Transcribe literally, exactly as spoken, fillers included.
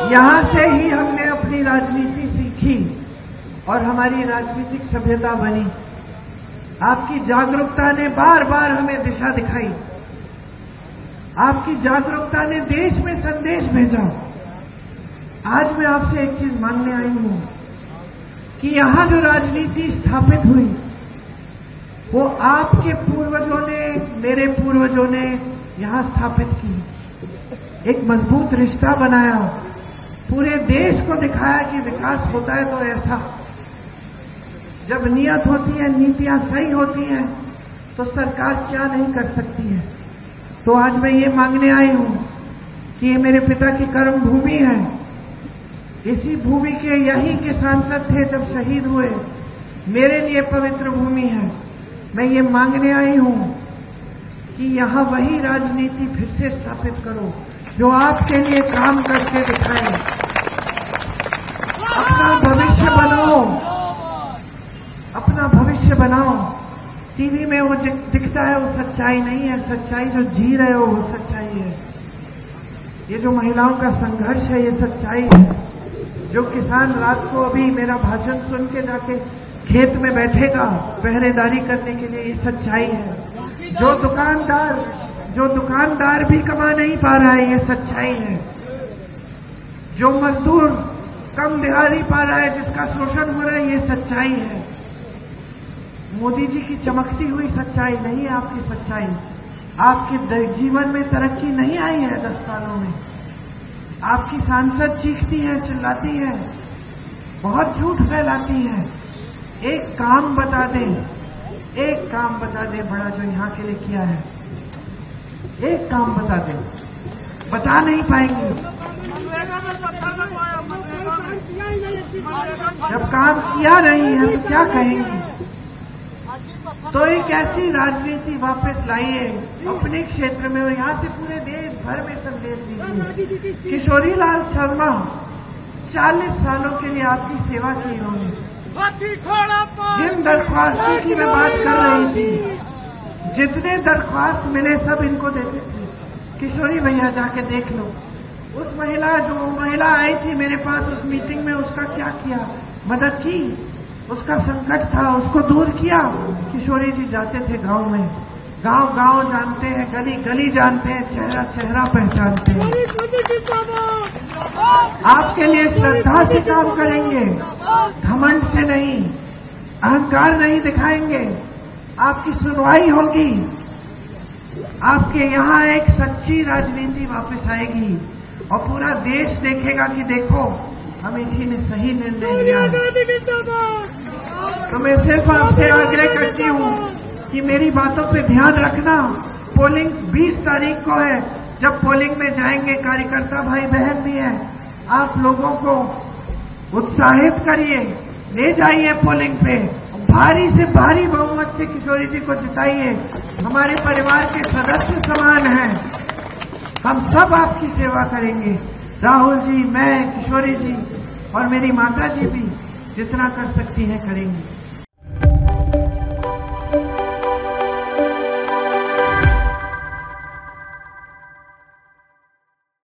यहां से ही हमने अपनी राजनीति सीखी और हमारी राजनीतिक सभ्यता बनी। आपकी जागरूकता ने बार बार हमें दिशा दिखाई। आपकी जागरूकता ने देश में संदेश भेजा। आज मैं आपसे एक चीज मांगने आई हूं कि यहां जो राजनीति स्थापित हुई वो आपके पूर्वजों ने, मेरे पूर्वजों ने यहां स्थापित की। एक मजबूत रिश्ता बनाया, पूरे देश को दिखाया कि विकास होता है तो ऐसा। जब नियत होती है, नीतियां सही होती हैं तो सरकार क्या नहीं कर सकती है। तो आज मैं ये मांगने आई हूं कि ये मेरे पिता की कर्म भूमि है। इसी भूमि के यही के सांसद थे जब शहीद हुए। मेरे लिए पवित्र भूमि है। मैं ये मांगने आई हूं कि यहां वही राजनीति फिर से स्थापित करो जो आपके लिए काम करके दिखाए। अपना भविष्य बनाओ, अपना भविष्य बनाओ। टीवी में वो दिखता है वो सच्चाई नहीं है। सच्चाई जो जी रहे हो वो सच्चाई है। ये जो महिलाओं का संघर्ष है ये सच्चाई है। जो किसान रात को अभी मेरा भाषण सुन के जाके खेत में बैठेगा पहरेदारी करने के लिए, ये सच्चाई है। जो दुकानदार जो दुकानदार भी कमा नहीं पा रहा है, ये सच्चाई है। जो मजदूर कम दिहाड़ी पा रहा है, जिसका शोषण हो रहा है, ये सच्चाई है। मोदी जी की चमकती हुई सच्चाई नहीं है आपकी सच्चाई। आपके जीवन में तरक्की नहीं आई है दस सालों में। आपकी सांसद चीखती है, चिल्लाती है, बहुत झूठ फैलाती है। एक काम बता दें, एक काम बता दें बड़ा जो यहां के लिए किया है। एक काम बता दें, बता नहीं पाएंगे। जब काम किया नहीं है तो क्या कहेंगे। तो एक ऐसी राजनीति वापस लाइए अपने क्षेत्र में और यहां से पूरे देश भर में संदेश दीजिए। किशोरी लाल शर्मा चालीस सालों के लिए आपकी सेवा की इन्होंने। जिन दरख्वास्तों की मैं बात कर रही थी, जितने दरख्वास्त मिले सब इनको देते थे। किशोरी भैया जाके देख लो। उस महिला जो महिला आई थी मेरे पास उस मीटिंग में, उसका क्या किया, मदद की। उसका संकट था, उसको दूर किया। किशोरी जी जाते थे गांव में, गांव गांव जानते हैं, गली गली जानते हैं, चेहरा चेहरा पहचानते हैं। आपके लिए श्रद्धा से काम करेंगे, घमंड से नहीं, अहंकार नहीं दिखाएंगे। आपकी सुनवाई होगी। आपके यहां एक सच्ची राजनीति वापस आएगी और पूरा देश देखेगा कि देखो अमेठी ने सही निर्णय लिया। तो मैं सिर्फ आपसे आग्रह करती हूं कि मेरी बातों पे ध्यान रखना। पोलिंग बीस तारीख को है। जब पोलिंग में जाएंगे, कार्यकर्ता भाई बहन भी हैं, आप लोगों को उत्साहित करिए, ले जाइए पोलिंग पे, भारी से भारी बहुमत से किशोरी जी को जिताइए। हमारे परिवार के सदस्य समान हैं, हम सब आपकी सेवा करेंगे। राहुल जी, मैं, किशोरी जी और मेरी माता जी भी जितना कर सकती हैं करेंगी।